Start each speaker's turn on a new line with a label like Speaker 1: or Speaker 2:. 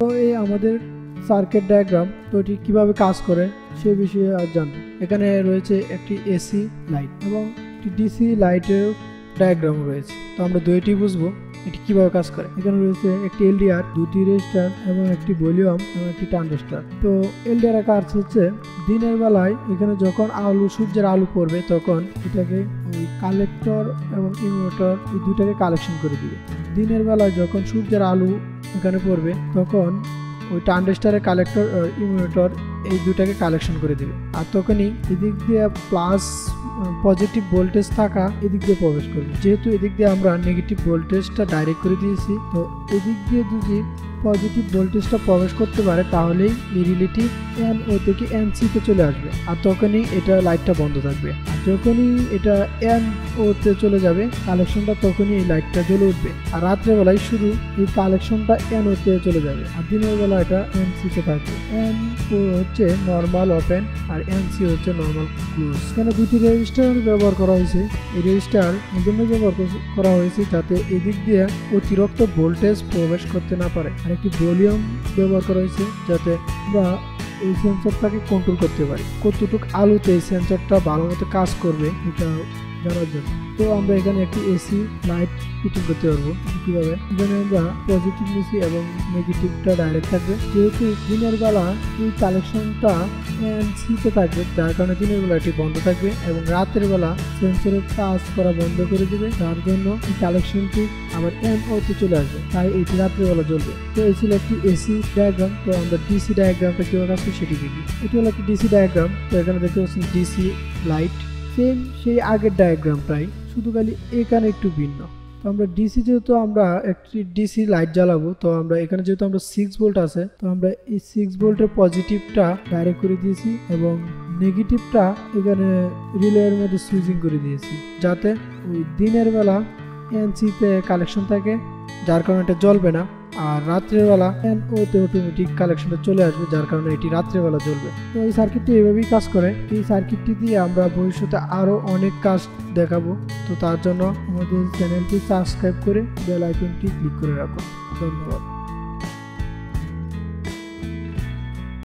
Speaker 1: তো এই আমাদের সার্কিট ডায়াগ্রাম তো এটি কীভাবে কাজ করে সে বিষয়ে আজ জানবো। এখানে রয়েছে একটি এসি লাইট এবং একটি ডিসি লাইটের ডায়াগ্রাম রয়েছে। তো আমরা দুইটি বুঝবো এটি কিভাবে কাজ করে। এখানে রয়েছে একটি এলডিআর, দুটি রেজিস্টার এবং একটি ভলিউম এবং একটি ট্রানজিস্টর। তো এলডিআর এর কাজ হচ্ছে দিনের বেলায় এখানে যখন সূর্যের আলো পড়বে তখন এটাকে ওই কালেক্টর এবং ইনভার্টার এই দুটাকে কালেকশন করে দিবে। দিনের বেলায় যখন সূর্যের আলো এখানে পড়বে তখন ওই ট্রানজিস্টরের কালেক্টর ইনভার্টার এই দুটাকে কালেকশন করে দিবে। আর তখনই এদিক দিয়ে প্লাস পজিটিভ ভোল্টেজ থাকা এদিক দিয়ে প্রবেশ করবে। যেহেতু এদিক দিয়ে আমরা নেগেটিভ ভোল্টেজটা ডাইরেক্ট করে দিয়েছি, তো এদিক দিয়ে যদি পজিটিভ ভোল্টেজটা প্রবেশ করতে পারে তাহলেই এই রিলেটিভ এন ও থেকে এন সি তে চলে আসবে। আর তখনই এটা লাইটটা বন্ধ থাকবে। আর যখনই এটা এন ও তে চলে যাবে কালেকশনটা, তখনই এই লাইটটা জ্বলে উঠবে। আর রাত্রেবেলায় শুধু এই কালেকশনটা এন ও তে চলে যাবে আর দিনের বেলা এটা এন সি তে থাকবে। এন ও হচ্ছে নর্মাল ওপেন আর এন সি হচ্ছে নর্মাল ক্লোজ। এখানে দুটি রেজিস্টার ব্যবহার করা হয়েছে। এই রেজিস্টার এই জন্য ব্যবহার করা হয়েছে যাতে এদিক দিয়ে অতিরিক্ত ভোল্টেজ প্রবেশ করতে না পারে। একটি ভলিউম ব্যবহার করা হয়েছে যাতে আমরা এই সেন্সরটাকে কন্ট্রোল করতে পারি, কতটুকু আলোতে এই সেন্সরটা ভালো মতো কাজ করবে এটা জানার জন্য। তো আমরা এখানে একটি এসি লাইট ফিটিং করতে পারবো কিভাবে। এখানে আমরা পজিটিভ নিচ্ছি এবং নেগেটিভটা ডাইরেক্ট থাকবে। যেহেতু দিনের বেলা এই কালেকশনটা এনসিতে থাকবে, যার কারণে দিনের বেলা এটি বন্ধ থাকবে এবং রাতের বেলা সেন্সরের কাজ করা বন্ধ করে দিবে, যার জন্য এই কালেকশনটি আবার এন ওতে চলে আসবে, তাই এটি রাত্রের বেলা জ্বলবে। তো এই ছিল একটি এসি ডায়াগ্রাম। তো আমরা ডিসি ডায়াগ্রামটা কিভাবে কাজ করি সেটি দেখি। এটি হলো একটি ডিসি ডায়াগ্রাম। তো এখানে দেখতে পাচ্ছেন ডিসি লাইট সেম সেই আগের ডায়াগ্রামটাই, শুধু খালি এখানে একটু ভিন্ন। তো আমরা ডিসি যেহেতু আমরা একটি ডিসি লাইট জ্বালাবো, তো আমরা এখানে যেহেতু আমরা 6 ভোল্ট আছে, তো আমরা এই 6 ভোল্টের পজিটিভটা ডাইরেক্ট করে দিয়েছি এবং নেগেটিভটা এখানে রিলের মধ্যে সুইচিং করে দিয়েছি যাতে ওই দিনের বেলা এনসিতে কালেকশন থাকে, যার কারণে এটা জ্বলবে না। আর রাত্রের বেলা এন ওতে অটোমেটিক কালেকশনটা চলে আসবে, যার কারণে এটি রাত্রের বেলা জ্বলবে। তো এই সার্কিটটি এভাবেই কাজ করে। এই সার্কিটটি দিয়ে আমরা ভবিষ্যতে আরো অনেক কাজ দেখাবো। তো তার জন্য আমাদের চ্যানেলটি সাবস্ক্রাইব করে বেল আইকনটি ক্লিক করে রাখুন। ধন্যবাদ।